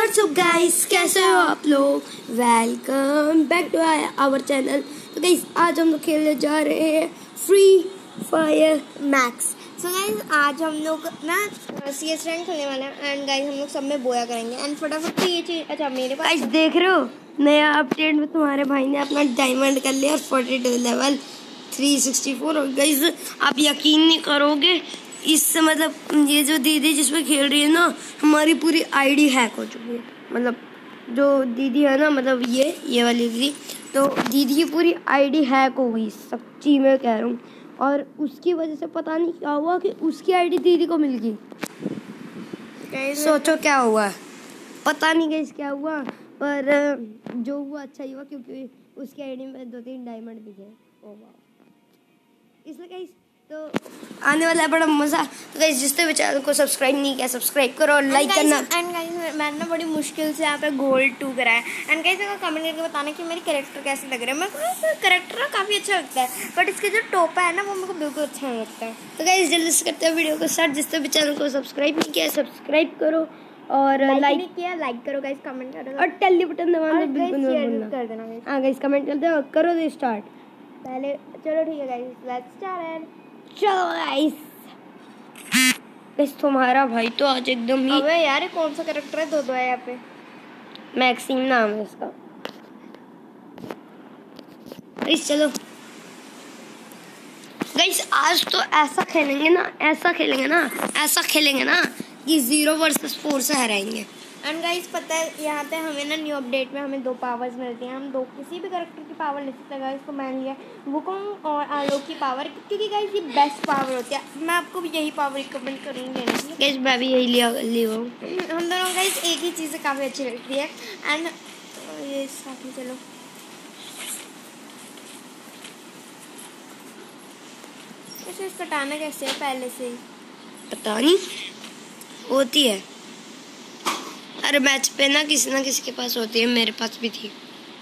WhatsApp guys, कैसे हो आप लोग। Welcome back to our channel. तो गाइस आज हम लोग खेलने जा रहे हैं free fire max. So guys आज हम लोग ना CS रैंक खेलने वाले हैं एंड गाइस हम लोग सब में बोया करेंगे एंड फटाफट से ये चीज। अच्छा मेरे पास गाइस देख रहे हो नया अपडेट में तुम्हारे भाई ने अपना डायमंड कर लिया और 42 लेवल 364। और गाइस आप यकीन नहीं करोगे, इससे मतलब ये जो दीदी जिसमें खेल रही है ना, हमारी पूरी आईडी हैक हो चुकी है। मतलब जो दीदी है ना, मतलब ये वाली दीदी, तो दीदी की पूरी आईडी हैक हो गई, सच्ची में कह रहा हूँ। और उसकी वजह से पता नहीं क्या हुआ कि उसकी आईडी दीदी को मिल गई। सोचो क्या हुआ, पता नहीं गाइस क्या हुआ, पर जो हुआ अच्छा ही हुआ क्योंकि उसकी आईडी में 2-3 डायमंड भी थे। ओ वाह, इसलिए गाइस तो आने वाला है बड़ा मजा। तो गाइस जिसने भी चैनल को सब्सक्राइब नहीं किया सब्सक्राइब करो और लाइक करना। एंड गाइस मैंने ना बड़ी मुश्किल से यहाँ पे गोल्ड 2 कराया एंड गाइस अगर कमेंट करके बताना कि मेरी कैरेक्टर कैसे लग रहा है। मेरे को कैरेक्टर ना काफ़ी अच्छा लगता है, बट इसके जो टोपा है ना वो मेरे को बिल्कुल अच्छा नहीं लगता है। तो गाइस जल्दी से करते हैं वीडियो को स्टार्ट। जिसने भी चैनल को सब्सक्राइब नहीं किया सब्सक्राइब करो और लाइक नहीं किया लाइक करो गाइस, कमेंट करो और टेली बटन दबाना बिल्कुल मत कर देना गाइस। हाँ गाइस कमेंट कर दो, करो तो स्टार्ट पहले। चलो ठीक है गाइस, लेट्स स्टार्ट। चलो गाइस तुम्हारा भाई तो आज एकदम ही। अबे यार ये कौन सा कैरेक्टर है, दो है यहाँ पे। मैक्सिम नाम है इसका। गाइस चलो गाइस आज तो ऐसा खेलेंगे ना कि 0 वर्सेस 4 से हराएंगे। एंड गाइस पता है यहाँ पे हमें ना न्यू अपडेट में हमें 2 पावर्स मिलती हैं। हम 2 किसी भी कैरेक्टर की पावर ले सकते हैं गाइस। तो मैंने लिया वुकोंग और आलोक की पावर, क्योंकि गाइस ये बेस्ट पावर होती है। मैं आपको भी यही पावर रिकमेंड करूँगी लेने के लिए। गाइस मैं भी यही लिया हम दोनों गाइस एक ही चीज़ें काफ़ी अच्छी लगती है। एंड ये साथ में चलो वैसे कटाना कैसे है पहले से ही पता नहीं होती है। हर मैच पे ना किसी के पास होती है, मेरे पास भी थी।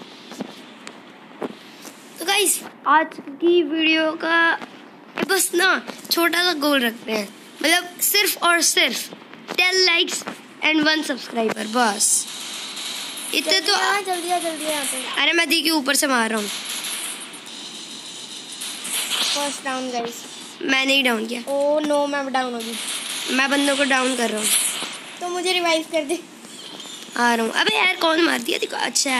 तो गाइस आज की वीडियो का बस ना छोटा सा गोल रखते हैं, मतलब सिर्फ और सिर्फ 10 लाइक्स एंड 1 सब्सक्राइबर बस। इतने तो जल्दी आ यहाँ पे। अरे मैं दी के ऊपर से मार रहा हूँ। First down guys. मैंने ही डाउन किया। ओह नो मैं डाउन हो गई। मैं बंदों को डाउन कर रहा हूँ तो मुझे रिवाइव कर दे। आ रहा हूँ। अबे यार कौन मार दिया देखो। अच्छा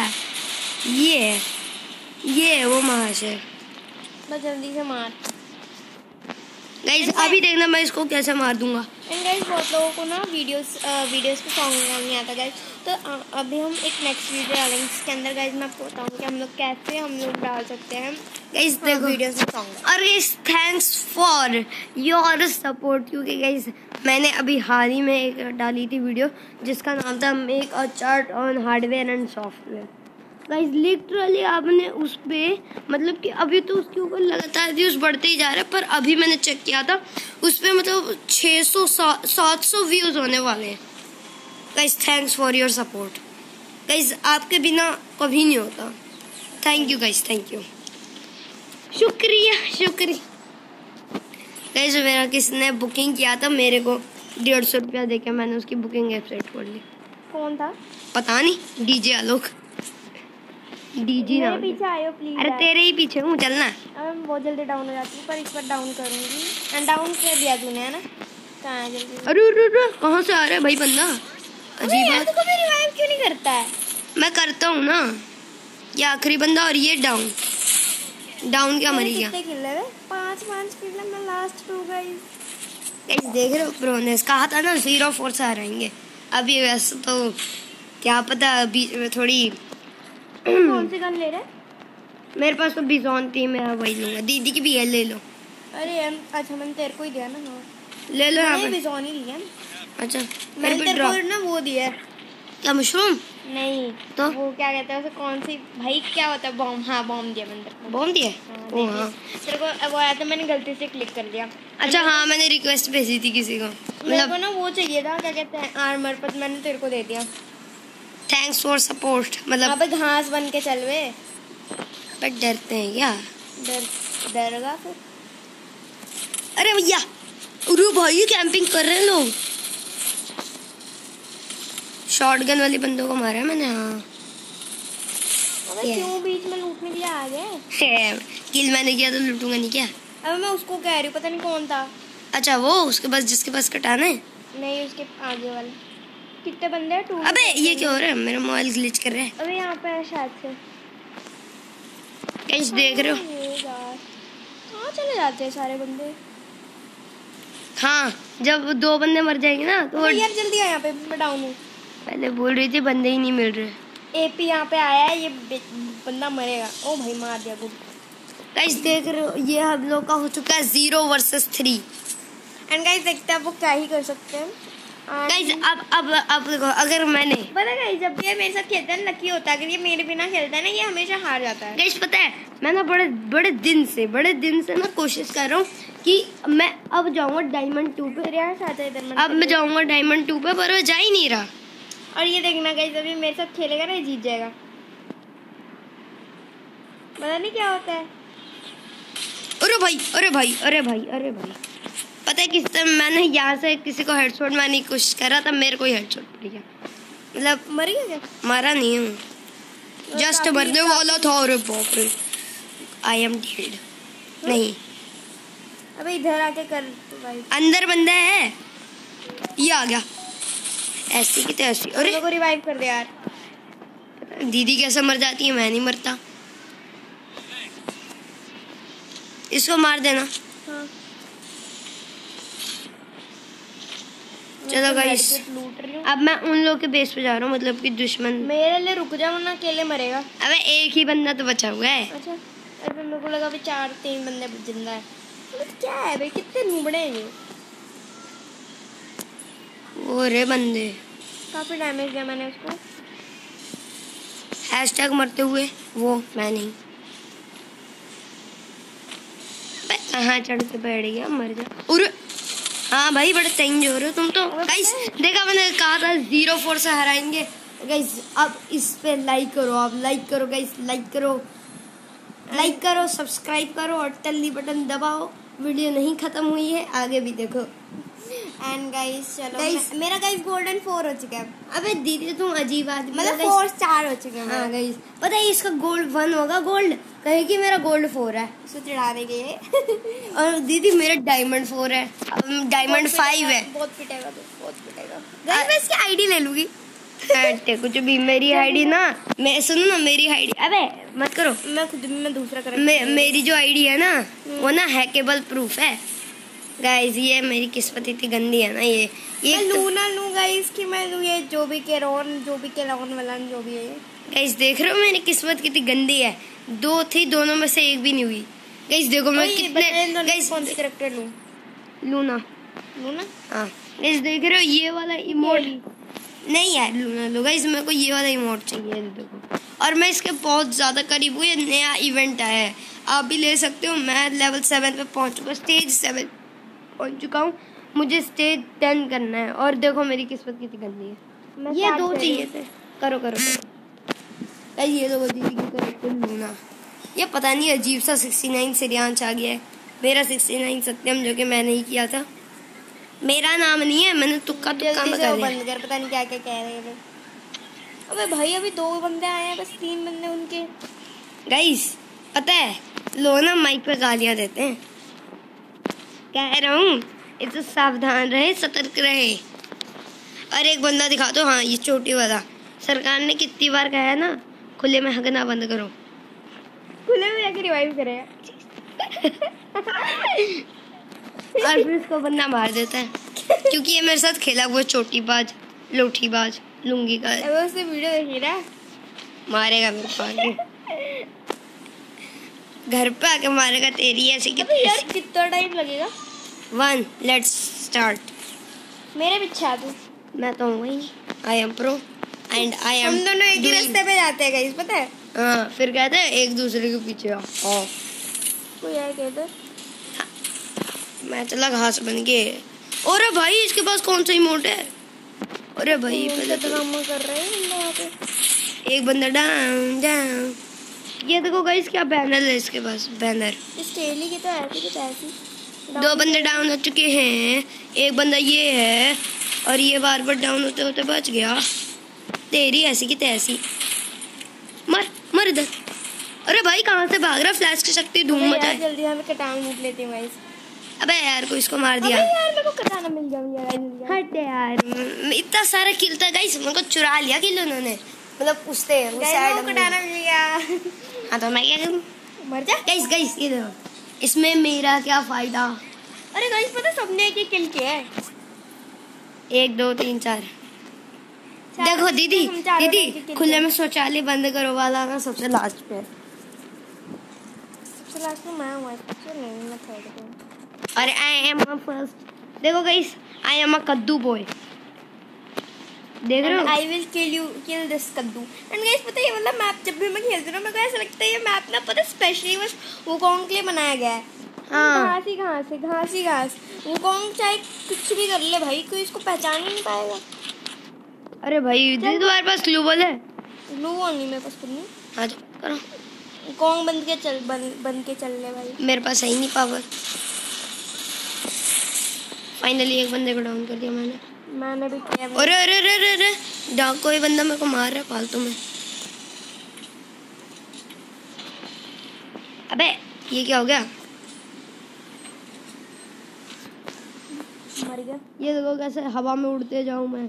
ये वो महाशय, बस जल्दी से मार गाइस। अभी देखना मैं इसको कैसे मार दूंगा। एंड गाइस बहुत लोगों को ना वीडियोस पे सॉन्ग नहीं आता गाइस, तो अभी हम एक नेक्स्ट वीडियो डालेंगे जिसके अंदर गाइस मैं आपको बताऊंगी कि हम लोग डाल सकते हैं गाइस देखो वीडियोस में सॉन्ग। और guys thanks for your support, क्योंकि गाइस मैंने अभी हाल ही में एक डाली थी वीडियो जिसका नाम था make a chart on hardware and software. Guys literally आपने उस पे मतलब कि अभी तो उसके ऊपर लगातार व्यूज बढ़ते ही जा रहे हैं, पर अभी मैंने चेक किया था उस पे मतलब 600-700 व्यूज होने वाले हैं। Guys thanks for your support guys, आपके बिना कभी नहीं होता। Thank you guys, thank you, शुक्रिया। गाइस मेरा किसी ने बुकिंग किया था, मेरे को 150 रुपया देके मैंने उसकी बुकिंग वेबसाइट खोल ली। कौन था पता नहीं, डीजे आलोक। डीजी ना पीछे आयो प्लीज। अरे तेरे ही पीछे हूँ, चलना। अब बहुत जल्दी डाउन हो जाती हूँ, पर इस बार डाउन करूंगी। एंड डाउन कर दिया तूने है ना, कहाँ है जल्दी। अरे कहाँ से आ रहा है भाई बंदा, अजीब बात। तू कभी रिवाइव क्यों नहीं करता है। मैं करता हूँ ना, ये आखिरी बंदा और ये डाउन क्या मरी गया। कितने किल है? 5 किल है, मैं लास्ट 2 गाइस देख रहे हो। प्रोनेस कहा था ना 0-4 से हारेंगे। अभी वैसे तो क्या पता, अभी थोड़ी कौन सी गन ले रहे? मेरे पास तो बिजॉन थी, मैं वही लूंगा। दीदी की भी है, ले लो। अरे अच्छा मैंने तेरे को ही दिया ना। ले लो यहाँ पे, बिजॉन ही लिया। अच्छा मैंने तेरे को ना वो दिया क्या, मशरूम? नहीं तो वो क्या कहते हैं उसे, कौन सी भाई क्या होता है, बॉम्ब। हाँ बॉम्ब दिया मैंने तेरे को। बॉम्ब दिया? हाँ तेरे को वो आया था, मैंने गलती से क्लिक कर दिया। अच्छा हाँ मैंने रिक्वेस्ट भेजी थी किसी को, मेरे को ना वो चाहिए था क्या कहते हैं आर्मर, पर मैंने तेरे को दे दिया। Thanks for support. मतलब अब घास बन के चल वे। पर डरते हैं क्या? डरगा फिर। अरे भैया, अरे भाई कैंपिंग कर रहे हैं लोग। शॉटगन वाली बंदों को मारा है मैंने। हाँ अबे क्यों बीच में लूटने के लिए आ गए? किल मैंने किया तो लूटूंगा नहीं क्या? अबे मैं उसको कह रही हूँ, पता नहीं कौन था। अच्छा वो उसके पास, जिसके पास कटाना है? नहीं, उसके आगे वाले। कितने बंदे हैं? 2। अबे ये क्या हो रहा है? मेरा मोबाइल ग्लिच कर रहा है। अबे यहाँ पे है शायद से। गाइस देख रहे हो? कहाँ चले जाते हैं सारे बंदे? हाँ जब 2 बंदे मर जाएंगे ना तो यार जल्दी आ, यहाँ पे मैं डाउन हूँ। पहले बोल रही थी बंदे ही नहीं मिल रहे। एपी यहाँ पे आया है, ये बंदा मरेगा। ओ भाई मार दिया गुड। गाइस देख रहे हो, ये हम लोग का हो चुका है 0 वर्सेस 3। एंड गाइस देखते हैं आप वो क्या ही कर सकते हैं। गाइस अब देखो, अगर मैंने पता है गाइस, जब ये मेरे साथ खेलता है लकी होता है, अगर ये मेरे बिना खेलता है ना, ये हमेशा हार जाता है। गाइस पता है, मैं ना बड़े दिन से ना कोशिश कर रहा हूँ कि मैं अब जाऊंगा डायमंड 2 पे। अब मैं जाऊंगा डायमंड 2 पे, पर वो जा ही नहीं रहा। और ये देखना गाइस, अभी मेरे साथ खेलेगा ना, ये जीत जाएगा। पता नहीं क्या होता है। अरे भाई पता है किस टाइम मैंने यहाँ से किसी को हेडशॉट मारने की कोशिश करा था, मेरे को ही हेडशॉट पड़ गया। मतलब मर गया क्या? मारा नहीं हूँ, जस्ट मरने वाला था। अरे बाप रे, आई एम डेड। नहीं अबे इधर आके कर भाई। अंदर बंदा है, ये आ गया ऐसी की तैसी। अरे मेरे को रिवाइव कर दे यार। दीदी कैसे मर जाती है, मैं नहीं मरता। इसको मार देना। हाँ। चलो गाइस, अब मैं उन लोग के बेस पे जा रहा हूँ, मतलब कि दुश्मन। मेरे लिए रुक जाओ ना, अकेले मरेगा। अबे एक ही बंदा तो बचा हुआ है। अच्छा अरे मेरे को लगा 3 बंदे जिंदा है। तो क्या है भाई, कितने नुबड़े हैं ये। वो रे बंदे, काफी डैमेज दिया मैंने उसको। हैशटैग मरते हुए वो मैं नहीं। कहाँ चढ़ के बैठ गया, मर जा। अरे हाँ भाई, बड़े तेज हो रहे हो तुम तो। गाइस देखा, मैंने कहा था 0-4 से हराएंगे। गाइस अब इस पे लाइक करो, आप लाइक करो गाइस, लाइक करो, सब्सक्राइब करो और टल्ली बटन दबाओ। वीडियो नहीं खत्म हुई है, आगे भी देखो। एंड गाइस चलो गाइस मेरा गाइस गोल्डन 4 हो चुका है। अबे दीदी तुम अजीब आदमी, मतलब 4 स्टार हो चुके हैं। हाँ गाइस पता है, इसका गोल्ड 1 होगा, गोल्ड कहे कि मेरा गोल्ड 4 है, इसको चिढ़ा देंगे। और दीदी मेरा डायमंड 4 है, डायमंड 5 है। बहुत पिटेगा गाइस, मैं इसकी आईडी ले लूंगी। कुछ भी मेरी आईडी ना, मैं सुनो ना, मेरी आईडी अबे मत करो, मैं दूसरा कर। मेरी जो आईडी है ना, वो ना हैकेबल प्रूफ है। गाइस ये मेरी किस्मत इतनी गंदी है ना, ये लूना लूँ गाइस कि मैं लूँ ये जो भी केरॉन वाला जो भी है। गाइस देख रहे हो मेरी किस्मत कितनी गंदी है, 2 थी, दोनों में से एक भी नहीं हुई। गाइस देखो मैं कितने, गाइस कौन सी कैरेक्टर लूँ? लूना। हाँ गाइस देख रहे हो, ये वाला इमोट नहीं यार, लूना लो गाइस, मेरे को ये वाला इमोट चाहिए देखो। और मैं इसके बहुत ज्यादा करीब हूँ, ये नया इवेंट आया है, आप भी ले सकते हो। मैं लेवल 7 पे पहुंच चुका, स्टेज 7 पहुंच चुका हूँ, मुझे स्टेज 10 करना है। और देखो मेरी किस्मत कितनी गंदी है। ये 2 चाहिए थे, करो ये देखो दीदी की कैरेक्टर लूना। ये पता नहीं अजीब सा 69 श्रेयांश आ गया है, मेरा 69 सत्यम, जो कि मैंने ही किया था। मेरा नाम नहीं है, मैंने तुक्का बंद कर, पता नहीं क्या क्या कह रहे हैं। अबे भाई अभी 2 बंदे आए हैं, बस 3 बंदे उनके। गाइस पता है, लोग ना माइक पे गालियां देते हैं, कह रहा हूँ इसे सावधान रहे, सतर्क रहे। और एक बंदा दिखा दो, हाँ ये छोटी वाला। सरकार ने कितनी बार कहा है ना, खुले में हगना बंद करो। खुले में जाके रिवाइव करेगा। और फिर इसको बंदा मार देता है, क्योंकि ये मेरे साथ खेला हुआ चोटीबाज, लोठीबाज, लुंगी का। वो उससे वीडियो देखी ना, मारेगा मेरे को आगे, घर पे आके मारेगा तेरी ऐसे। यार कितना टाइम लगेगा? 1 लेट्स स्टार्ट। मेरे पीछे आ तू। मैं तो हूँ वही, I am pro and I am. हम दोनों एक ही रास्ते पे जाते हैं गाइस, पता है? हाँ फिर कहते हैं एक दूसरे के पीछे आओ। कोई यार कहते मैं चला घास बन के। अरे भाई इसके पास कौन सा इमोट है? अरे भाई पहले तो ड्रामा कर रहे हैं वहाँ पे। एक बंदा डाउन। ये देखो गाइस क्या बैनर है इसके पास, बैनर। इस टेली की तो ऐसी कुछ ऐसी। 2 बंदे डाउन हो चुके हैं, एक बंदा ये है, और ये बार डाउन होते होते बच गया। तेरी ऐसी की तैसी। मर मर इधर। अरे भाई कहाँ से भाग रहा? फ्लैश की शक्ति धूम मचाए। जल्दी हमें कटाना लूट लेती हूँ गाइस। अबे यार को इसको मार दिया। अबे यार मेरे को कटाना मिल गया। हट यार, इतना सारा किल था गाइस, मेरे को चुरा लिया किल उन्होंने। मतलब पूछते हैं वो साइड में कटाना मिल गया। हाँ तो मैं क्या करूँ? मर जा गाइस गाइस ये देखो, इसमें मेरा क्या फायदा? अरे गाइस पता सबने एक किल किया है। 1 2 3 4। देखो दीदी दीदी खुले में शौचालय बंद करो वाला ना सबसे लास्ट पे। सबसे लास्ट में मैं हूँ एक्चुअली, मैं थर्ड पे हूँ। अरे आई एम फर्स्ट। देखो गाइस आई एम अ कद्दू बॉय। देख रहे हो? आई विल किल दिस कद्दू। एंड गाइस पता है ये वाला मैप जब भी मैं खेलती हूँ ना, मेरे को ऐसा लगता है ये मैप ना पता स्पेशली बस वुकोंग के लिए बनाया गया है। हाँ घास ही घास। वुकोंग चाहे कुछ भी कर ले भाई, कोई इसको पहचान ही नहीं पाएगा। अरे भाई दीदी तुम्हारे पास ग्लू बॉल है? ग्लू बॉल नहीं मेरे पास, कुछ नहीं। हाँ तो करो। वुकोंग बन के चल ले भाई। मेरे पास है ही नहीं पावर। फाइनली एक बंदे को डाउन कर दिया मैंने भी किया। अरे अरे अरे अरे अरे कोई बंदा मेरे को मार रहा है फालतू में। अबे ये क्या हो गया? मर गया। ये देखो कैसे हवा में उड़ते जाऊं मैं।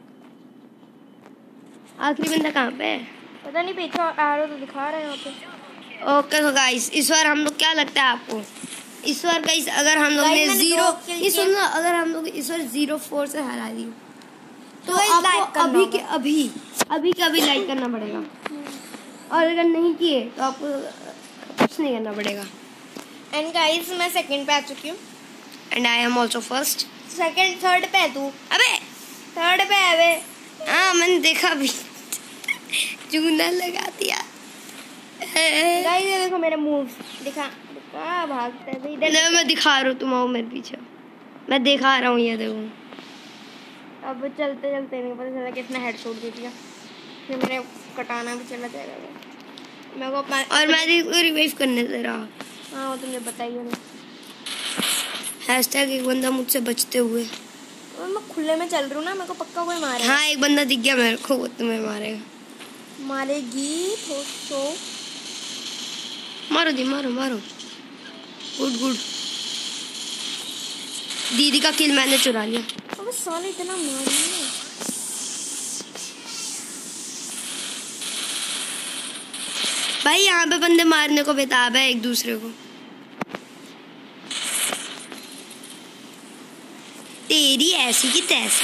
आखिरी बंदा कहाँ पे है? पता नहीं, पीछे एरो तो दिखा रहे हैं यहाँ पे। ओके तो गाइस इस बार हम लोग क्या लगता है आपको? इस बार गाइस अगर हम लोग ने अगर हम लोग इस बार 0-4 से हरा दी तो आपको अभी के अभी लाइक करना पड़ेगा, और अगर नहीं किए तो आपको कुछ नहीं करना पड़ेगा। एंड गाइस मैं सेकंड पे आ चुकी हूँ। And I am also first. Third पे है तू। अबे थर्ड पे है बे। हाँ मैंने देखा भी। चूना लगा दिया। गाइस ये देखो मेरे मूव्स दिखा भागता है इधर। मैं दिखा रहा हूँ, तुम आओ मेरे पीछे। मैं दिखा रहा हूँ, ये देखो। अब चलते चलते नहीं पता चला कितना हेडशॉट दे दिया, फिर मेरे कटाना भी चला जाएगा मेरे को। और मैं रिवाइव करने दे रहा। हाँ वो तुमने बताइए नहीं। हैशटैग एक बंदा मुझसे बचते हुए। मैं खुले में चल रही हूँ ना, मेरे को पक्का कोई मारेगा। हाँ एक बंदा दिख गया मेरे को, वो तुम्हें मारेगा। मारेगी तो मारो दी, मारो मारो। Good good. दीदी का किल मैंने चुरा लिया। अबे साले इतना मार रही है। भाई यहाँ पे बंदे मारने को बेताब है एक दूसरे को। तेरी ऐसी की तैसी।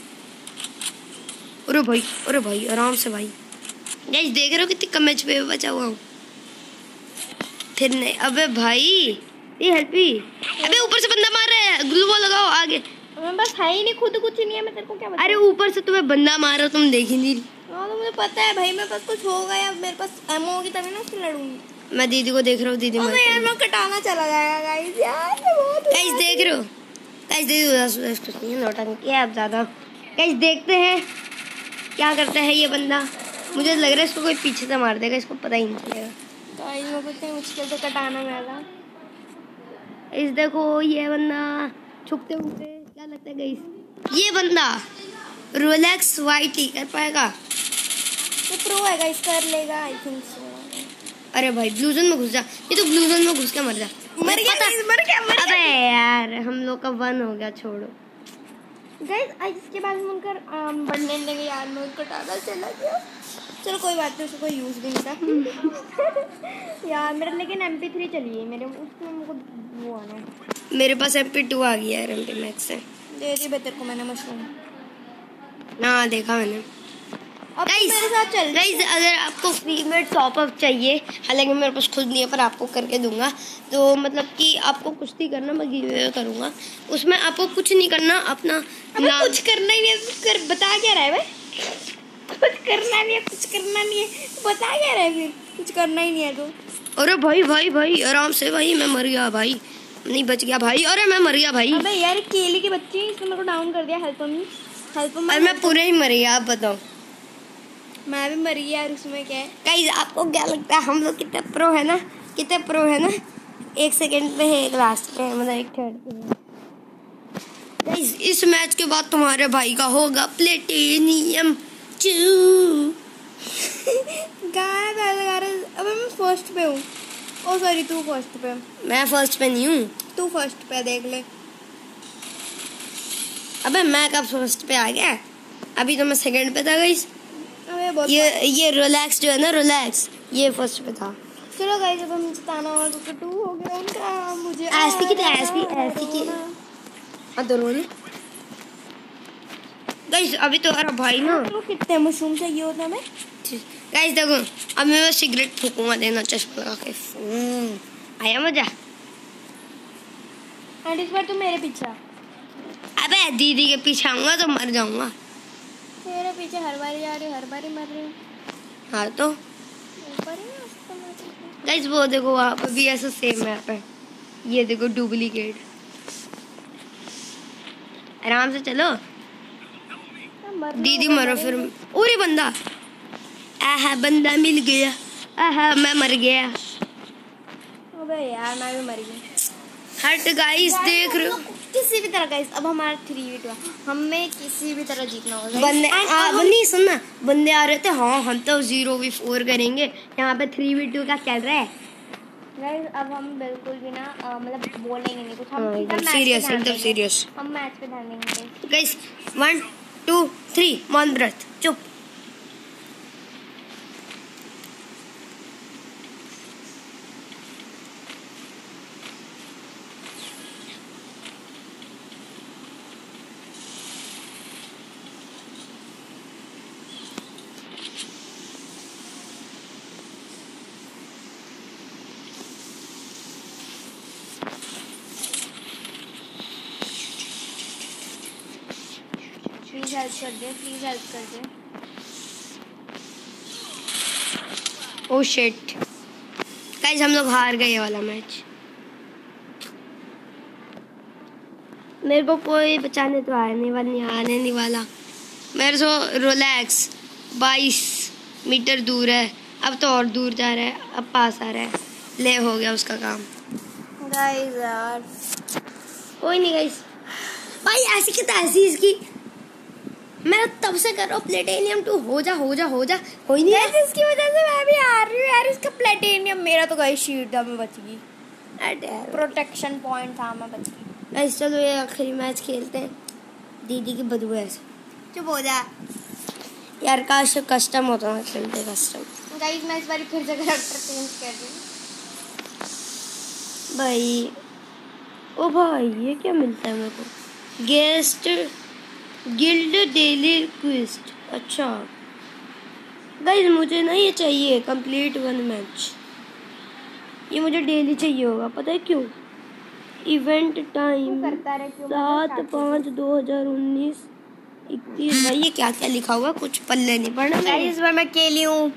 अरे भाई आराम से भाई। गाइस देख रहे हो कितनी कम एचपी पे बचा हुआ हूँ। फिर नहीं, अबे भाई ये हेल्प ही। अबे ऊपर से बंदा मार रहा है, ग्लू वॉल लगाओ आगे। मैं बस है ही नहीं, खुद कुछ नहीं है, मैं तेरे को क्या बताऊं। अरे ऊपर से तुम्हें बंदा मार रहा तुम देख ही नहीं। हाँ तो मुझे पता है भाई, मेरे पास कुछ होगा या मेरे पास एमओ होगी तभी ना उससे लड़ूंगी। मैं दीदी को देख रहा हूँ, दीदी यार मैं कटाना चला जाएगा गाइस। यार गाइस देख रहे हो? गाइस दीदी कुछ नहीं है, नौटंकी है अब ज्यादा। गाइस देखते हैं क्या करता है ये बंदा। मुझे लग रहा है इसको कोई पीछे से मार देगा, इसको पता ही नहीं चलेगा। गाइस मेरे को इतनी मुश्किल से कटाना मिला। इस देखो ये बंदा छुपते हुए क्या लगता है गाइस, ये बंदा रोलेक्स वाइटी कर पाएगा? ये प्रो है गाइस, कर लेगा आई थिंक सो। अरे भाई ब्लू जोन में घुस जा। ये तो ब्लू जोन में घुस के मर जा। मर गया। अबे यार हम लोग का 1 हो गया, छोड़ो गाइस। आज इसके बाद मुनकर बढ़ने लगे यार, मैं कटाना चला गया। चलो कोई बात नहीं, उसको कोई यूज भी नहीं था। यार मेरा लेकिन MP3 चलिए मेरे उसमें मुझको वो आना है। मेरे पास MP2 आ गया है, MP मैक्स से। दे दी बेहतर को मैंने मशरूम। हाँ देखा मैंने। गाइस मेरे साथ चल। गाइस अगर आपको फ्री में टॉप अप चाहिए, हालांकि मेरे पास खुद नहीं है पर आपको करके दूंगा, तो मतलब कि आपको कुछ नहीं करना, मैं गिव करूंगा। उसमें आपको कुछ नहीं करना, अपना नाम कुछ करना ही नहीं है। बता क्या रहा है भाई? कुछ करना नहीं है, कुछ करना नहीं है, बता क्या रहा है? फिर कुछ करना ही नहीं है तो। अरे भाई आराम से भाई, मैं मर गया भाई, नहीं बच गया भाई। अरे मैं मर गया भाई। अबे यार केले के बच्चे, इसने मेरे को डाउन कर दिया। Help me. अरे मैं पूरे ही मर गया, आप बताओ। मैं भी मर गया यार, उसमें क्या है? गाइस आपको क्या लगता है हम लोग कितने प्रो है ना? 1 सेकंड पे है, एक लास्ट पे है, मतलब एक थर्ड पे है। गाइस इस मैच के बाद तुम्हारे भाई का होगा प्लेटिनियम। चू गाना गा रहे। अबे मैं फर्स्ट पे हूँ। ओ सॉरी, तू फर्स्ट पे। मैं फर्स्ट पे नहीं हूँ। तू फर्स्ट पे, देख ले। अबे मैं कब फर्स्ट पे आ गया? अभी तो मैं सेकंड पे था गाइस। अबे ये रिलैक्स जो है ना, रिलैक्स, ये फर्स्ट पे था। चलो गाइस, अब हम जिताना और तो 2 हो गया उनका। मुझे ऐसी की अंदरूनी गाइस। अभी तो अरे भाई ना, तो कितने मशरूम चाहिए होता हमें गाइस। देखो अब मैं सिगरेट फूकूंगा, देना चश्मा लगा के। आया मजा। एंड इस बार तू मेरे पीछे। अबे दीदी के पीछे आऊंगा तो मर जाऊंगा। तेरे पीछे हर बारी जा रही, हर बारी मर रही हूँ। हाँ तो ऊपर ही ना गाइस, वो देखो वहाँ पे भी ऐसा सेम मैप है। ये देखो डुप्लीकेट। आराम से चलो दीदी, मरो फिर। अरे बंदा, आहा बंदा मिल गया। आहा मैं मर गया। अबे यार मैं भी मर गई। हट गाइस, देख रहे हो? किसी भी तरह गाइस, अब हमारा 3v2 हमें किसी भी तरह जीतना होगा। बंदे नहीं सुनना, बंदे आ रहे थे। हाँ हम तो 0v4 करेंगे। यहाँ पे 3v2 का चल रहा है गाइस। अब हम बिल्कुल भी ना मतलब बोलेंगे नहीं कुछ। हम सीरियस, एकदम सीरियस। हम मैच पे ध्यान देंगे गाइस। 1 2 3 मौन व्रत, चुप। प्लीज हेल्प कर दे, प्लीज हेल्प कर दे। ओह शिट गाइस, हम लोग हार गए ये वाला मैच। मेरे को कोई बचाने तो आने नहीं वाला। मेरे से रिलैक्स 22 मीटर दूर है। अब तो और दूर जा रहा है, अब पास आ रहा है। ले हो गया उसका काम। गाइस यार कोई नहीं गाइस। भाई ऐसी की तैसी इसकी, मैं तब से कर रहा हूँ प्लेटिनियम 2 हो जा हो ही नहीं गाइस। इसकी वजह से मैं भी हार रही हूँ यार। इसका प्लेटिनियम, मेरा तो गाइस शीट था, मैं बच गई। प्रोटेक्शन पॉइंट था, मैं बच गई। गाइस चलो ये आखिरी मैच खेलते हैं। दीदी की बदबू है। चुप हो जा यार, काश कस्टम होता है, खेलते कस्टम। गाइस मैं इस बार फिर से कैरेक्टर चेंज कर रही हूँ भाई। ओ भाई, ये क्या मिलता है मेरे को? Guest guild daily quest. अच्छा गाइस, मुझे ना ये चाहिए कंप्लीट 1 मैच। ये मुझे डेली चाहिए होगा, पता है क्यों? Event time 7/5/2019 31। भाई ये क्या क्या लिखा हुआ, कुछ पल्ले नहीं पड़ना। गाइस इस बार मैं अकेली हूँ।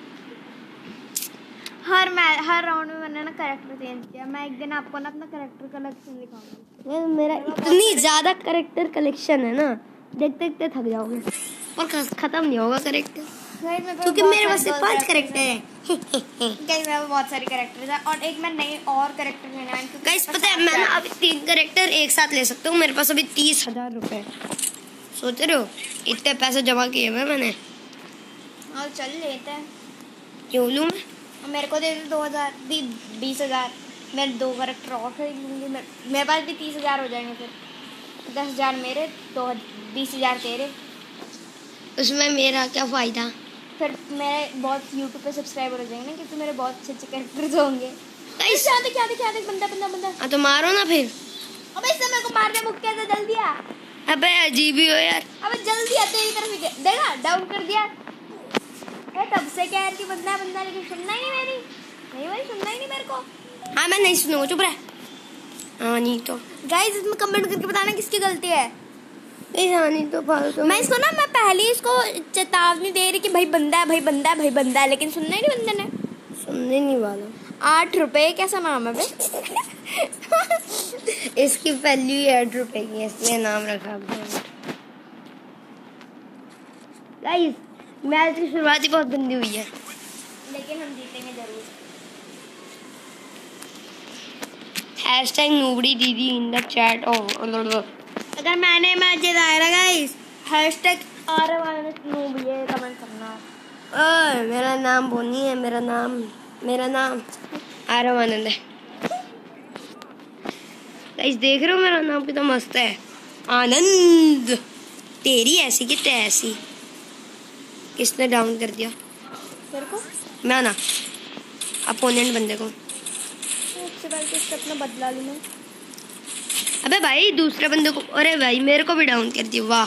हर राउंड में मैंने ना कैरेक्टर चेंज किया। मैं एक दिन आपको ना अपना कैरेक्टर कलेक्शन दिखाऊंगी। मेरा इतनी ज्यादा कैरेक्टर कलेक्शन है ना, देखते देखते थक जाओगे और खत्म नहीं होगा कैरेक्टर, क्योंकि मेरे पास सिर्फ 5 कैरेक्टर है। गाइस मेरे बहुत सारे कैरेक्टर है और एक मैं नए और कैरेक्टर लेना है। गाइस पता है, मैं ना अभी 3 कैरेक्टर एक साथ ले सकता हूँ। मेरे पास अभी 30,000 रुपए। सोच रहे हो इतने पैसे जमा किए हुए मैंने। और चल लेते हैं। क्यों लूँ मैं? मेरे को दे दे 20,000 मैं 2 कैरेक्टर और खरीद लूँगी। मेरे पास भी 30,000 हो जाएंगे। फिर 10,000 मेरे, तो 20,000 तेरे। उसमें मेरा क्या फ़ायदा? फिर मेरे बहुत YouTube पे सब्सक्राइबर हो जाएंगे ना, क्योंकि मेरे बहुत अच्छे कैरेक्टर्स होंगे। गाइस क्या देख बंदा। हाँ तो मारो ना फिर। अबे इससे मेरे को मारने मुक्के से जल्दी आ। अबे अजीब ही हो यार। अबे जल्दी आ, तेरी तरफ ही देखा, डाउन कर दिया। तब से कह रही थी बंदा लेकिन सुनना ही नहीं मेरी। नहीं भाई, सुनना ही नहीं मेरे को। हाँ मैं नहीं सुनूंगा, चुप रह। हाँ नहीं तो गाइस इसमें कमेंट करके बताना किसकी गलती है। हाँ नहीं तो फालतू। मैं इसको ना, मैं पहले इसको चेतावनी दे रही कि भाई बंदा है, लेकिन सुनना ही नहीं बंदे ने। सुनने नहीं वाला। 8 रुपए कैसा नाम है बे? इसकी वैल्यू 8 रुपए की है, इसलिए नाम रखा। गाइस मैच की शुरुआत ही बहुत गंदी हुई है, लेकिन हम जीतेंगे जरूर। #nobody didi in the chat। अगर मैंने मैच जिताया ना गाइस, नूब ये कमेंट करना। मेरा नाम बोनी है, मेरा नाम आरव आनंद है। गाइस देख रहे हो मेरा नाम कितना मस्त है, आनंद। तेरी ऐसी कि तैसी। किसने डाउन कर दिया तेरे को? मैं ना अपोनेंट बंदे को। इससे अपना बदला लूं मैं। अबे भाई दूसरे बंदे को, अरे भाई मेरे को भी डाउन कर दिया, वाह।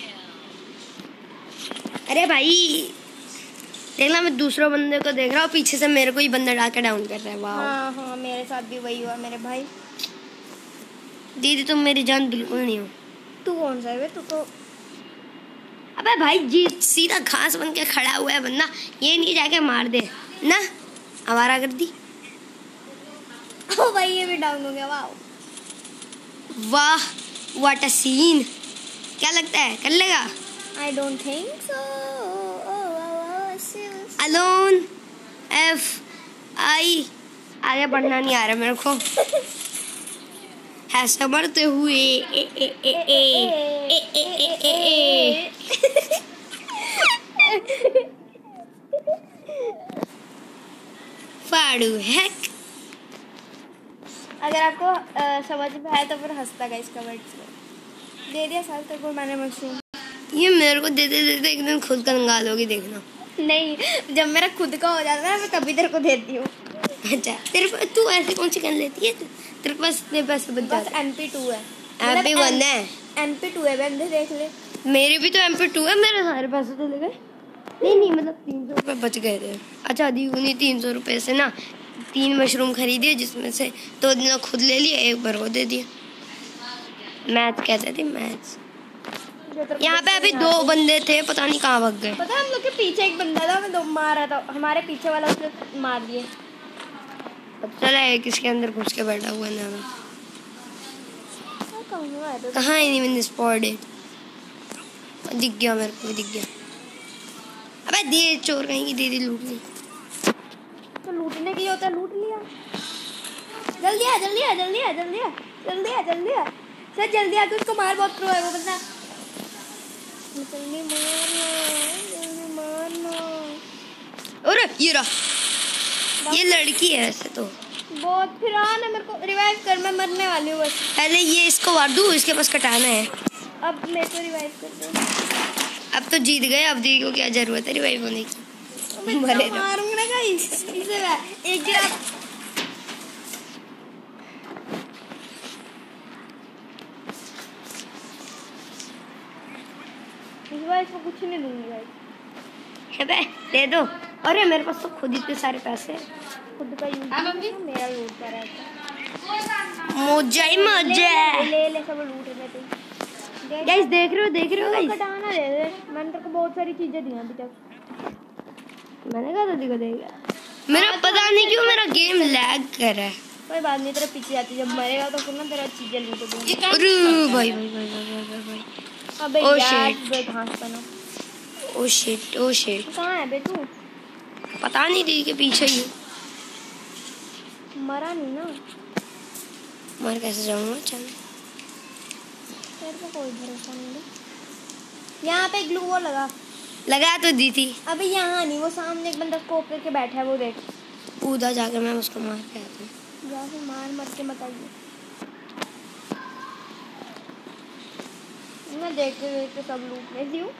अरे भाई देखना, मैं दूसरे बंदे को देख रहा हूँ, पीछे से मेरे को ही बंदा डाके डाउन कर रहा है, वाह। हाँ मेरे साथ भी वही हुआ मेरे भाई। दीदी तुम मेरी जान बिल्कुल नहीं हो। तू कौन सा है? तू तो अबे भाई जी सीधा घास बन के खड़ा हुआ है बंदा, ये नहीं जाके मार दे ना, आवारा कर दी। ओ भाई ये भी डाउन हो गया, वाह वाह व्हाट अ सीन। क्या लगता है कर लेगा? I don't think so. Alone F I, आगे बढ़ना नहीं आ रहा मेरे को। है समझते हुए ए ए ए ए ए ए ए ए फाड़ू हैक। अगर आपको समझ में आया तो फिर हंसता गाइस कमेंट्स में। दे दिया साल तक को मैंने मशरूम। ये मेरे को देते देते एक दिन खुद कंगाल होगी, देखना। नहीं, जब मेरा खुद का हो जाता है मैं तभी तेरे को देती हूँ। अच्छा तेरे पास, तू ऐसे कौन सी कर लेती है? तेरे पास इतने पैसे बच जाते हैं। MP2 है, MP1 है, MP2 है बंदे, देख ले। मेरे भी तो MP2 है, मेरे सारे पैसे चले गए। नहीं मतलब 300 रुपये बच गए थे। अच्छा दी उन्हीं 300 रुपये से ना 3 मशरूम खरीदे, जिसमें से 2 दिन खुद ले लिए, 1 बार वो दे दिया। मैच कहते थे, मैच। यहाँ पे अभी 2 बंदे थे, पता नहीं कहाँ भाग गए। पता है हम लोग के पीछे एक बंदा था, मैं 2 मार रहा था, हमारे पीछे वाला उसने मार दिए। चला है किसके अंदर घुस के बैठा हुआ ना, कहाँ एनिमी स्पॉट है? दिख गया मेरे को, दिख गया। अबे दे चोर कहीं की, दीदी लूट ली। तो लूटने के लिए होता है, लूट लिया। जल्दी आ जल्दी आ जल्दी आ जल्दी आ जल्दी आ जल्दी आ सर, जल्दी आके उसको मार, बहुत प्रो है वो बंदा। जल्दी मारना। अरे ये रहा, ये लड़की है वैसे तो बहुत फिरान है, मेरे को रिवाइव कर, मैं मरने वाली हूँ बस। पहले ये इसको मार दूँ, इसके पास कटाना है। अब मेरे को रिवाइव कर दो। अब तो जीत गए, अब दी को क्या जरूरत है रिवाइव होने की? मरे मारूंगा ना गाइस, इसे एक गिरा। इस बार इसको कुछ नहीं दूंगी गाइस। अबे दे दो। अरे मेरे पास तो खुद इतने सारे पैसे, खुद का यूज, मेरा यूज कर रहा था। मौजा ही मौजा। ले सब लूट रहे थे गाइस, देख रहे हो गाइस? कटाना दे दे, मैंने तेरे को बहुत सारी चीजें दी अभी तक। मैंने कहा था दिखा देगा। मेरा पता नहीं क्यों मेरा गेम लैग कर रहा है। कोई बात नहीं, तेरे पीछे आती, जब मरेगा तो फिर ना तेरा चीजें लूट दूंगी। अरे भाई भाई भाई भाई भाई भाई, अबे ओ यार शिट, घास बना। Oh shit, oh shit. कहाँ है बे तू? पता नहीं, दी के पीछे ही मरा नहीं ना? मर कैसे जाऊंगा? चल तेरे को कोई भरोसा नहीं है। यहाँ पे ग्लू वो लगा तो दी थी। अबे यहाँ नहीं, वो सामने एक बंदा स्कोप करके बैठा है, वो देख। उधर जाकर मैं उसको मार के आता हूँ। जाके मार के बताइए। मैं देखते देखते सब लूट लेती हूँ।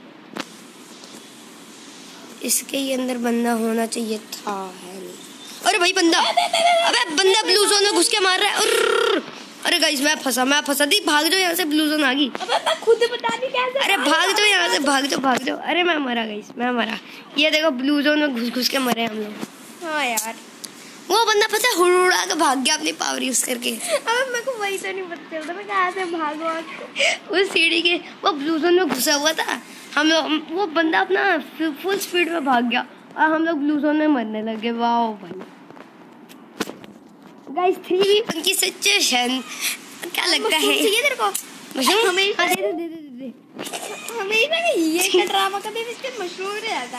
इसके ही अंदर बंदा होना चाहिए था, है नहीं। अरे भाई बंदा, अबे बंदा ब्लू जोन में घुस के मार रहा है। अरे गाइस मैं फंसा दी, भाग जाओ यहाँ से, ब्लू जोन आ गई। अबे मैं खुद बता दी कैसे। अरे भाग जाओ यहाँ से, भाग जाओ। अरे मैं मरा गाइस, मैं मरा। ये देखो ब्लू जोन में घुस के मरे हम लोग। हाँ यार, वो बंदा पता है हुड़ुड़ा के भाग गया अपनी पावर यूज करके। अबे मेरे को वही तो नहीं पता चलता मैं कहाँ से भागो। उस सीढ़ी के वो ब्लू जोन में घुसा हुआ था, हम लोग, वो बंदा अपना फुल स्पीड में भाग गया और हम लोग ब्लू जोन में मरने लगे। वाह भाई गाइस, 3v1 की सिचुएशन क्या लगता है? चाहिए तेरे को मशरूम? हमेशा हाँ, दे। हमेशा ये क्या ड्रामा कभी भी इसके मशरूम नहीं रहता।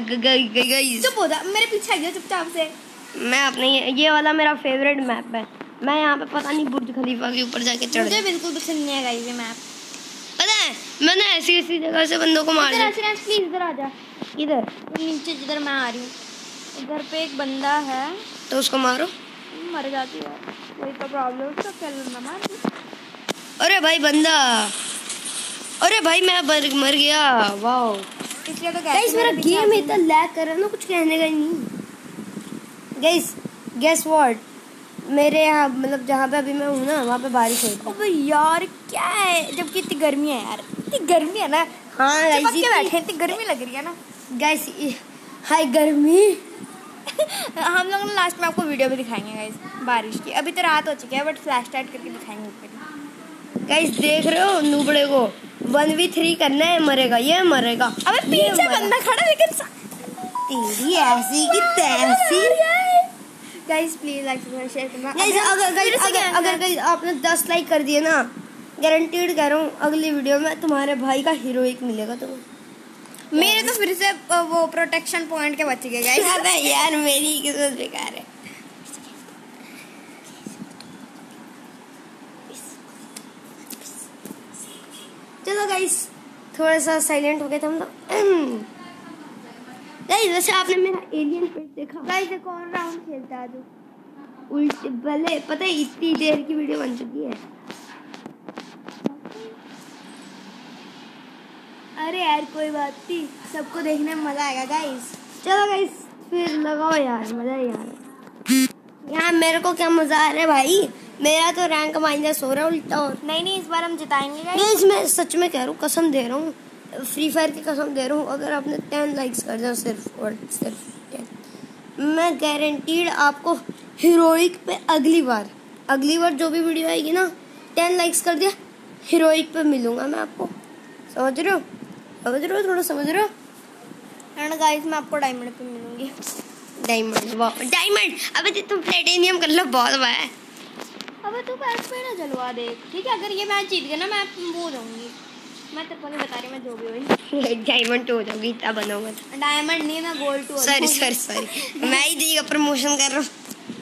गाइस चुप हो जा, मेरे पीछे आ गया चुपचाप से। मैं अपने ये वाला मेरा फेवरेट मैप है, मैं यहाँ पे पता नहीं बुर्ज खलीफा के ऊपर जाके चढ़ मुझे बिल्कुल पसंद नहीं है गाइस ये मैप। पता है मैंने ऐसी ऐसी जगह से बंदों को मार दिया। प्लीज इधर आ जा। इधर नीचे जिधर मैं आ रही हूँ उधर पे एक बंदा है, तो उसको मारो। मर जाती है वही तो प्रॉब्लम, उसका क्या लड़ना मार। अरे भाई बंदा, अरे भाई मैं मर गया। वाओ इसलिए तो गाइस मेरा गेम इतना लैग कर रहा है ना, कुछ कहने का ही नहीं। गाइस गेस व्हाट, मेरे यहाँ मतलब जहाँ पे अभी मैं हूँ ना वहाँ पे बारिश हो रही है। अबे यार क्या है, जबकि इतनी गर्मी है यार, इतनी गर्मी है ना। हाँ गाइस बैठे इतनी गर्मी लग रही है ना गाइस। हाय गर्मी। हम लोग ना लास्ट में आपको वीडियो भी दिखाएंगे गाइस बारिश की। अभी तो रात हो चुकी है बट फ्लैश लाइट करके दिखाएंगे ऊपर। गाइस देख रहे हो नूबड़े को 1v3 करना है, मरेगा ये मरेगा। अबे पीछे बंदा खड़ा लेकिन तेरी ऐसी की तैसी। गाइस प्लीज लाइक शेयर करना। अगर आपने 10 लाइक कर दिए ना, गारंटीड कह रहा हूँ अगली वीडियो में तुम्हारे भाई का हीरोइक मिलेगा तुम्हें। मेरे तो फिर से वो प्रोटेक्शन पॉइंट के बच गए गाइस। अबे यार मेरी किस्मत बेकार है। चलो गाइस थोड़ा सा साइलेंट हो गए थे हम लोग। गाइस वैसे आपने मेरा एलियन पेट देखा? गाइस एक और राउंड खेलते हैं आज। उल्टे भले पता है इतनी देर की वीडियो बन चुकी है। अरे यार कोई बात नहीं, सबको देखने में मजा आएगा गाइस। चलो गाइस फिर लगाओ यार, मजा ही आ रहा है यार। मेरे को क्या मजा आ रहा है भाई, मेरा तो रैंक माइनस हो रहा है उल्टा। और नहीं इस बार हम जिताएंगे गाइस। मैं सच में कह रहा हूँ, कसम दे रहा हूँ, फ्री फायर की कसम दे रहा हूँ, अगर आपने 10 लाइक्स कर दिया सिर्फ और सिर्फ 10, मैं गारंटीड आपको हीरोइक पे अगली बार जो भी वीडियो आएगी ना 10 लाइक्स कर दिया हीरोइक पे मिलूंगा मैं आपको। समझ रहे हो थोड़ा समझ रहे हो? एंड गाइस मैं आपको डायमंड पे मिलूंगी। डायमंड अबे तुम प्लेटिनियम कर लो, बहुत हुआ है। अबे तू पैर पे ना जलवा दे ठीक है। अगर ये मैच जीत गया ना मैं वो हो जाऊंगी। मैं तेरे को नहीं बता रही, मैं जो भी हुई डायमंड 2 हो जाऊंगी, इतना बनोगा। डायमंड नहीं ना गोल्ड 2। सॉरी मैं ही दी का प्रमोशन कर रहा हूँ।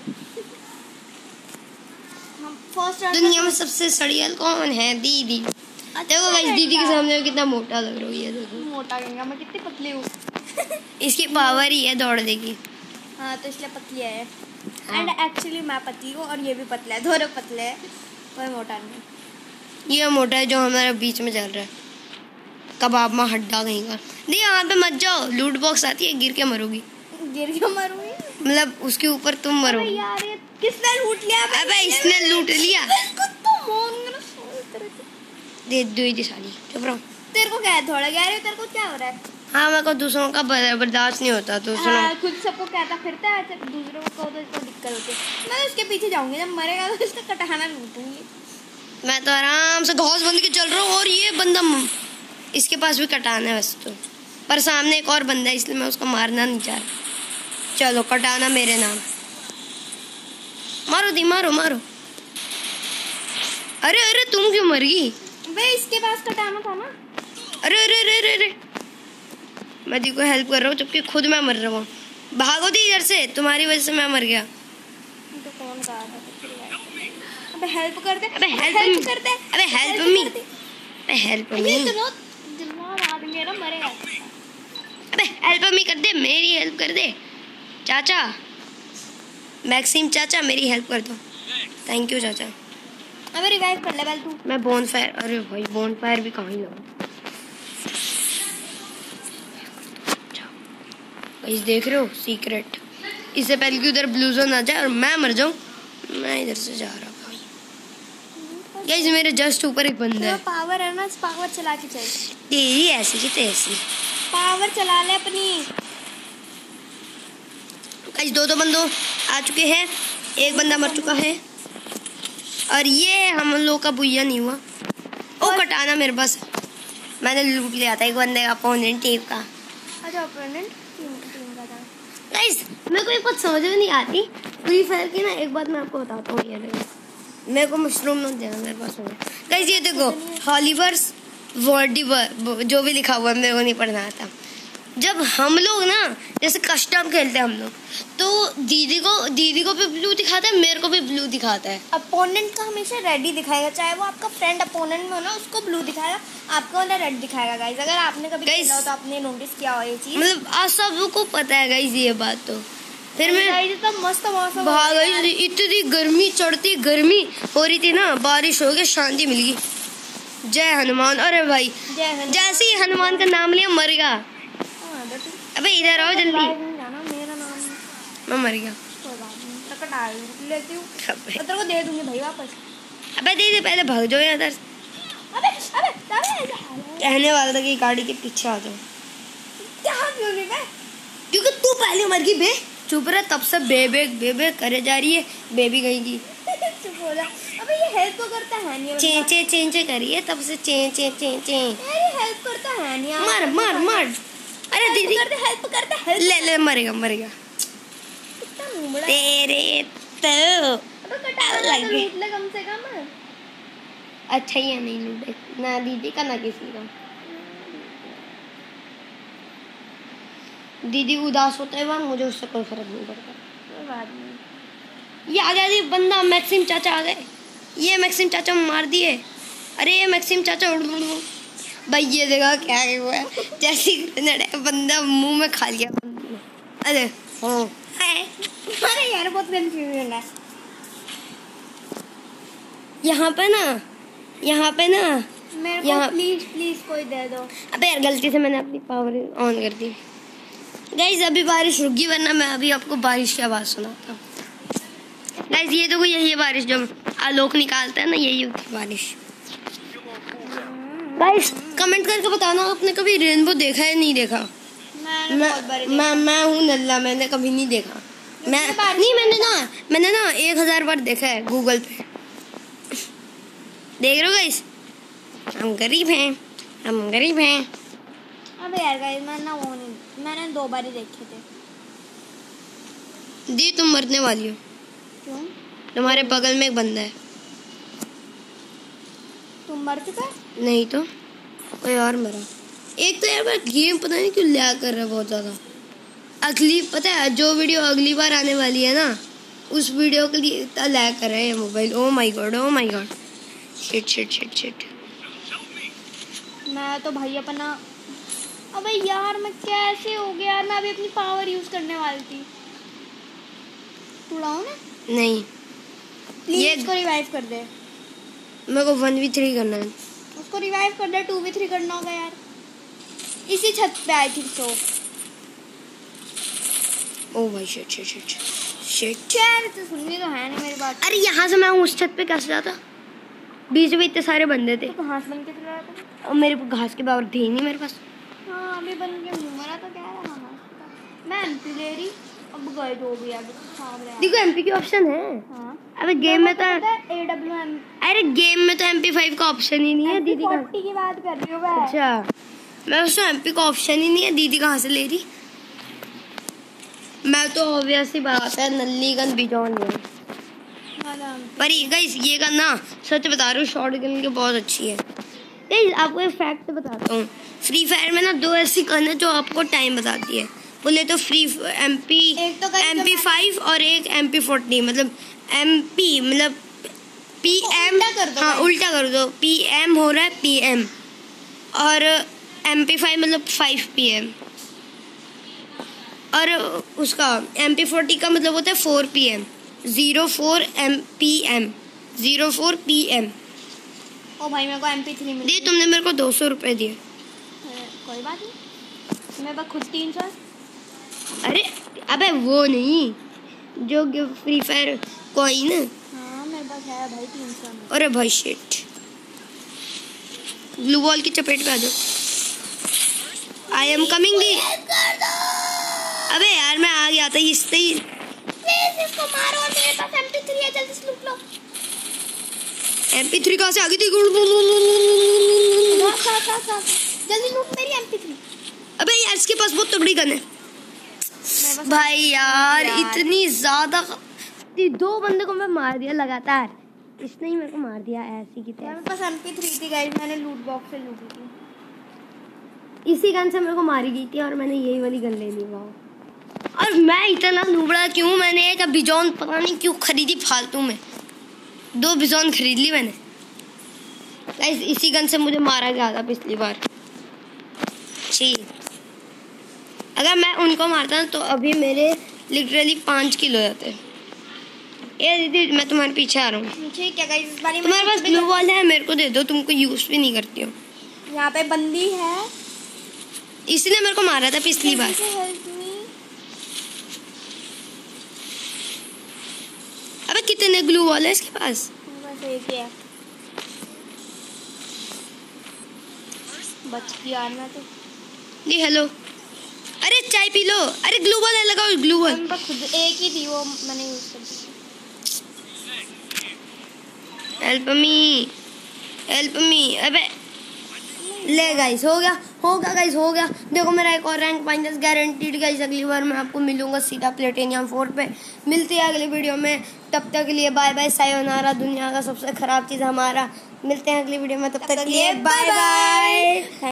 दुनिया में सबसे सड़ियल कौन है? दीदी। देखो गाइस दीदी के सामने कितना मोटा लग रहा है। देखो मोटा कहेंगे, मैं कितनी पतली हूँ। इसकी पावर ही है दौड़ देगी। हाँ तो इसलिए पतली है। एंड एक्चुअली मैं पतली हूँ और ये भी पतला है, दोनों पतले हैं, कोई मोटा नहीं। ये मोटा है जो हमारे बीच में चल रहा है, कबाब में हड्डा कहीं का। नहीं यहाँ पे मत जाओ, लूट बॉक्स आती है, गिर के मरोगी। मतलब उसके ऊपर तुम मरोगी। यार ये किसने लूट लिया? अबे इसने लूट लिया। दे दो साली, चुप रहो। तेरे को क्या है थोड़ा यार, तेरे को क्या हो रहा है? हाँ मेरे को दूसरों का बर्दाश्त नहीं होता तो सुनो। खुद सबको कहता फिरता है, दूसरों को तो इसको दिक्कत होती है। मैं उसके पीछे जाऊंगी, जब मरेगा तो इसका कटाना लूटूंगी। मैं तो आराम से घास बंद के चल रहा हूँ और ये बंदा इसके पास भी कटाना है वैसे तो, पर सामने एक और बंदा है इसलिए मैं उसको मारना नहीं चाह रहा। चलो कटाना मेरे नाम। मारो दी, मारो मारो। अरे अरे तुम क्यों मर गई? वे इसके पास कटाना था ना। अरे अरे अरे अरे अरे मैं दी को हेल्प कर रहा हूँ जबकि खुद मैं मर रहा हूँ। भागो दी इधर से, तुम्हारी वजह से मैं मर गया। तो कौन कहा था? अबे हेल्प कर दे, अबे हेल्प कर दे, अबे हेल्प मी, अबे हेल्प मी। आदमी ना मरेगा। अबे हेल्प मी कर दे, मेरी हेल्प कर दे चाचा, मैक्सिम चाचा मेरी हेल्प कर दो। थैंक यू चाचा। अबे रिवाइव कर ले पहले तू। मैं बोनफायर, अरे भाई बोनफायर भी कहाँ ही लगा। गाइस देख रहे हो सीक्रेट, इससे पहले कि उधर ब्लू जोन आ जाए और मैं मर जाऊं, मैं इधर से जा रहा भाई। गाइस मेरे जस्ट ऊपर एक बंदा है। पावर है ना, पावर चला के चल। तेरी ऐसी की तैसी, पावर चला ले अपनी। गाइस दो बंदों आ चुके हैं, एक बंदा मर चुका है और ये हम लोग का बुइया नहीं हुआ। ओ कटाना मेरे पास, मैंने लूट लिया था एक बंदे का अपोनेंट टीम का। अच्छा अपोनेंट टीम का था। गाइस मेरे को एक बात समझ में नहीं आती फ्री फायर की ना, एक बात मैं आपको बताता हूँ। ये मेरे को मशरूम मत देना मेरे पास होगा। गाइस ये देखो हॉलीवर्स वर्डिवर जो भी लिखा हुआ है मेरे को नहीं पढ़ना आता। जब हम लोग ना जैसे कस्टम खेलते हैं हम लोग, तो दीदी को भी ब्लू दिखाता है, मेरे को भी ब्लू दिखाता है। अपोनेंट का हमेशा रेड ही दिखाएगा, चाहे वो आपका फ्रेंड अपोनेंट में हो ना, उसको ब्लू दिखाएगा, आपको ना रेड दिखाएगा गाइस। अगर आपने कभी खेला हो तो आपने नोटिस किया हो ये चीज। मतलब आज सबको पता है गाइस ये बात। तो फिर मैं तो मस्त मौसम भाग गई, इतनी गर्मी चढ़ती, गर्मी हो रही थी ना, बारिश हो गई, शांति मिल गई। जय हनुमान। अरे भाई जैसे ही हनुमान का नाम लिया मर गया। अबे इधर आओ जल्दी, मेरा नाम मैं मर गया। लेती हूँ, तेरे को दे दूंगी भाई वापस। अबे दे पहले भाग जाओ यहाँ इधर। कहने वाला था कि गाड़ी के पीछे आ जाओ। क्योंकि तू पहले मर गई बे। चुप रहा, तब से बेबे करे जा रही है, बेबी गई की। चुप हो जा। अबे ये हेल्प तो करता है नहीं। चे करिए तब से चे। अरे हेल्प करता है नहीं। मर। अरे दीदी हेल्प करते ले मरेगा। तेरे तो कम से कम। अच्छा ही है, नहीं लूटे ना दीदी का ना किसी का। दीदी उदास होता है वहाँ, मुझे उससे कोई फर्क नहीं पड़ता। ये आ गया बंदा, मैक्सिम चाचा आ गए। ये मैक्सिम चाचा मार दिए। अरे ये मैक्सिम चाचा भाई ये देखा क्या हुआ है, जैसे बंदा मुंह में खा लिया। अरे अरे यार बहुत कंफ्यूजन है यहाँ पे ना मेरे को प्लीज कोई दे दो। अबे यार गलती से मैंने अपनी पावर ऑन कर दी। गाइस अभी बारिश रुक गई, वरना मैं अभी आपको बारिश की आवाज सुनाता हूँ। गाइस ये देखो, यही है बारिश, जब आलोक निकालता है ना, यही होती है बारिश। गाइस कमेंट करके बताना आपने कभी रेनबो देखा है नहीं देखा। मैं हूँ नल्ला, मैंने कभी नहीं देखा। मैंने ना 1000 बार देखा है गूगल पे। देख रहे हो गाइस, हम गरीब हैं। अबे यार गाइस मैंने 2 बार ही देखे थे। दी तुम मरने वाली हो। क्यों? तुम्हारे बगल में एक बंदा है। तुम मर चुका? नहीं तो कोई और मरा। एक तो यार मैं गेम पता नहीं क्यों लैग कर रहा है बहुत ज्यादा। अगली पता है जो वीडियो अगली बार आने वाली है ना, उस वीडियो के लिए इतना लैग कर रहा है mobile. Oh my god shit. मैं तो भाई अपना, अबे यार मैं कैसे हो गया यार, मैं अभी अपनी पावर यूज करने वाली थी। उड़ाऊं ना? नहीं ये इसको रिवाइव कर दे। मेरे को 1v3 करना है। उसको रिवाइव कर दे, 2v3 करना होगा यार। इसी छत पे आई थिंक सो। ओ भाई शिट यार तो सुननी तो है नहीं मेरी बात। अरे यहाँ से मैं उस छत पे कैसे जाता? बीच में इतने सारे बंदे थे। तो घास बन के चला रहा था। और मेरे को घास के पावर थे ही नहीं मेरे पास। हाँ अभी बन के मरा तो क्या है। मैं एमपी ले रही, अब गए हो गया। देखो एमपी की ऑप्शन है। हाँ अबे गेम में तो AWM। अरे गेम में तो MP5 का ऑप्शन ही नहीं है। दीदी 40 की बात कर रही हूँ मैं। अच्छा मैं उसमें MP का ऑप्शन ही नहीं है। दीदी कहाँ से ले रही? मैं तो ऑब्वियसली बात है नल्ली गन बिजॉन ले। पर गाइस ये गन ना सच बता रही हूँ, शॉर्ट गन की बहुत अच्छी है। गाइस आपको एक फैक्ट बताता हूँ, फ्री फायर में ना 2 ऐसी गन है जो आपको टाइम बताती है। बोले तो MP5 और एक MP40। मतलब MP मतलब PM। हाँ उल्टा कर दो, PM हो रहा है PM, और MP5 मतलब 5 PM, और उसका MP40 का मतलब होता है 4 PM। 04 PM। ओ भाई मेरे को MP3 मिल दी तुमने मेरे को 200 रुपए दिए। कोई बात नहीं, मेरे पास खुद 300। अरे अबे वो नहीं जो फ्री फायर कॉइन। हाँ मेरे पास है भाई 300 में। अरे भाई शिट, ब्लू बॉल की चपेट में आ जाओ। आई एम कमिंग दी। अबे यार मैं आ गया था इससे ही। इसको मारो, मेरे पास MP3 है, जल्दी से लूट लो। MP3 कहाँ से आ गई थी? जल्दी लूट मेरी MP3। अबे यार इसके पास बहुत तगड़ी गन है भाई यार, इतनी ज्यादा। 2 बंदे को मैं मार दिया लगातार, इसने ही मेरे को मार दिया ऐसी की तरह। मेरे पास MP3 थी गाइस, मैंने लूट बॉक्स से लूटी थी। इसी गन से मेरे को मारी गई थी और मैंने यही वाली गन ले ली। वाह, और मैं इतना नुबड़ा क्यों, मैंने एक बिजॉन पता नहीं क्यों खरीदी फालतू में, 2 बिजॉन खरीद ली मैंने। गाइस इसी गन से मुझे मारा गया था पिछली बार। अगर मैं उनको मारता तो अभी मेरे लिटरली 5 किल हो जाते। ये दीदी मैं तुम्हारे पीछे आ रहा हूँ। ठीक है गाइस, इस बारी तुम्हारे पास ग्लू वॉल है, मेरे को दे दो, तुमको यूज भी नहीं करती हो। यहाँ पे बंदी है, इसने मेरे को मारा था पिछली बार। अबे कितने ग्लू वॉल है इसके पास? बस एक ही है। बच गया ना तो। जी हेलो, अरे चाय पी लो। अरे ग्लू वॉल है, लगाओ ग्लू वॉल। खुद एक ही थी वो, मैंने यूज कर दी। Help me. अबे ले गाइस, हो गया गाइस, हो गया। देखो मेरा एक और रैंक 5 गारंटीड गाइस। अगली बार मैं आपको मिलूंगा सीधा प्लेटिनियम 4 पे। मिलते हैं अगले वीडियो में, तब तक के लिए बाय बाय, सायोनारा। दुनिया का सबसे खराब चीज़ हमारा। मिलते हैं अगली वीडियो में, तब तक के लिए बाय बाय।